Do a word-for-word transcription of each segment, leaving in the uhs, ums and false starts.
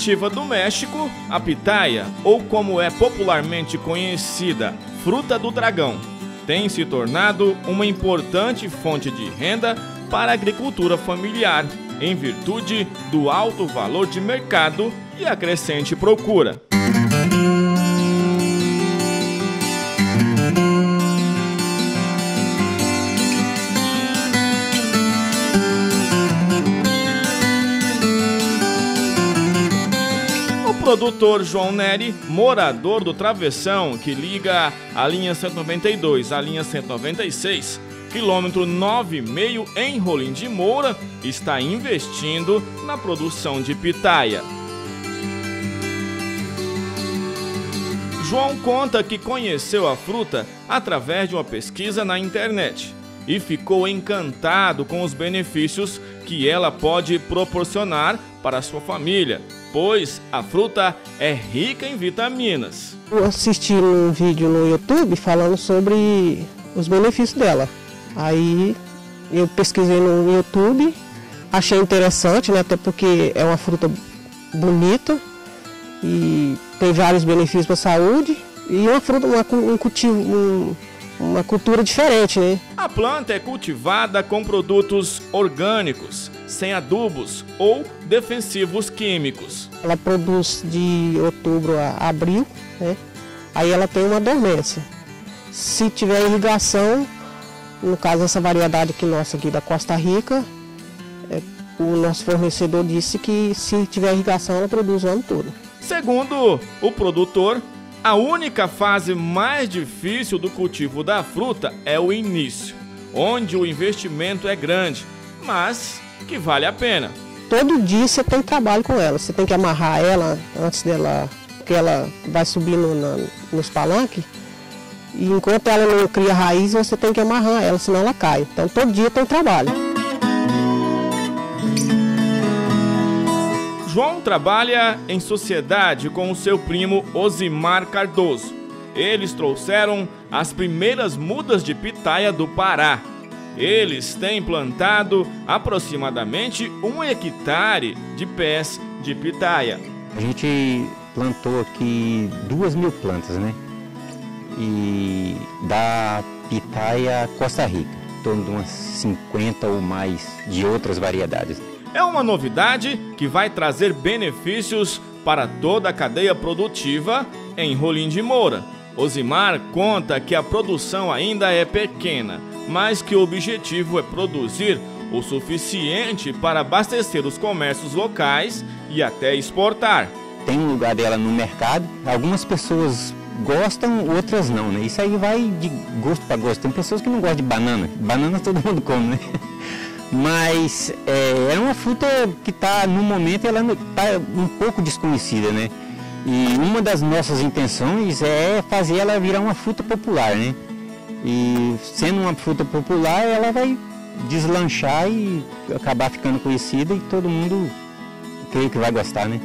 nativa do México, a pitaia, ou como é popularmente conhecida, fruta do dragão, tem se tornado uma importante fonte de renda para a agricultura familiar, em virtude do alto valor de mercado e a crescente procura. O produtor João Neri, morador do travessão que liga a linha cento e noventa e dois à linha cento e noventa e seis, quilômetro nove e meio em Rolim de Moura, está investindo na produção de pitaia. João conta que conheceu a fruta através de uma pesquisa na internet e ficou encantado com os benefícios que ela pode proporcionar para a sua família, pois a fruta é rica em vitaminas. Eu assisti um vídeo no YouTube falando sobre os benefícios dela. Aí eu pesquisei no YouTube, achei interessante, né, até porque é uma fruta bonita e tem vários benefícios para a saúde e uma fruta, uma, um cultivo, um, uma cultura diferente, né? A planta é cultivada com produtos orgânicos, sem adubos ou defensivos químicos. Ela produz de outubro a abril, né? Aí ela tem uma dormência. Se tiver irrigação, no caso essa variedade aqui nossa aqui da Costa Rica, é, o nosso fornecedor disse que se tiver irrigação ela produz o ano todo. Segundo o produtor, a única fase mais difícil do cultivo da fruta é o início, onde o investimento é grande, mas que vale a pena. Todo dia você tem trabalho com ela, você tem que amarrar ela antes dela, porque ela vai subindo na, nos palanques, e enquanto ela não cria raiz, você tem que amarrar ela, senão ela cai. Então todo dia tem trabalho. João trabalha em sociedade com o seu primo Osimar Cardoso. Eles trouxeram as primeiras mudas de pitaia do Pará. Eles têm plantado aproximadamente um hectare de pés de pitaia. A gente plantou aqui duas mil plantas, né? E da pitaia Costa Rica, em torno de umas cinquenta ou mais de outras variedades. É uma novidade que vai trazer benefícios para toda a cadeia produtiva em Rolim de Moura. Osimar conta que a produção ainda é pequena, mas que o objetivo é produzir o suficiente para abastecer os comércios locais e até exportar. Tem um lugar dela no mercado, algumas pessoas gostam, outras não, né? Isso aí vai de gosto para gosto. Tem pessoas que não gostam de banana, banana todo mundo come, né? Mas é, é uma fruta que está, no momento, ela está um pouco desconhecida, né? E uma das nossas intenções é fazer ela virar uma fruta popular, né? E sendo uma fruta popular, ela vai deslanchar e acabar ficando conhecida e todo mundo, creio que vai gostar, né?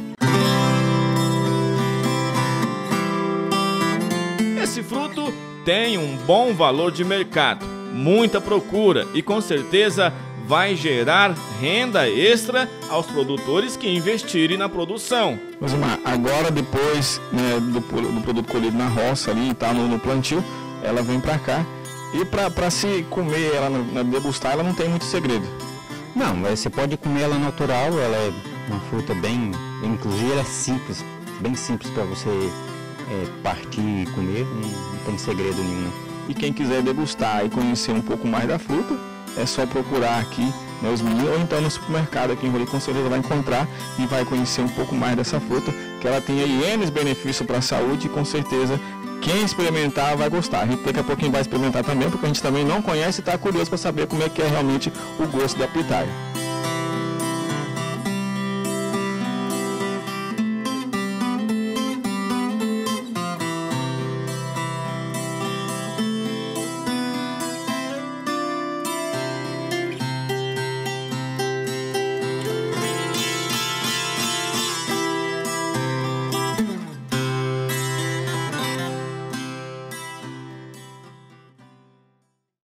Esse fruto tem um bom valor de mercado, muita procura e com certeza vai gerar renda extra aos produtores que investirem na produção. Osimar, agora depois, né, do, do produto colhido na roça ali, tá no, no plantio, ela vem para cá e para se comer, ela na degustar, ela não tem muito segredo. Não, você pode comer ela natural, ela é uma fruta bem, inclusive ela é simples, bem simples para você é, partir e comer, não, não tem segredo nenhum. E quem quiser degustar e conhecer um pouco mais da fruta, é só procurar aqui, né, os meninos, ou então no supermercado aqui em Rolim, com certeza vai encontrar e vai conhecer um pouco mais dessa fruta, que ela tem aí N benefícios para a saúde e com certeza quem experimentar vai gostar. A gente daqui a pouquinho vai experimentar também, porque a gente também não conhece e está curioso para saber como é que é realmente o gosto da pitaia.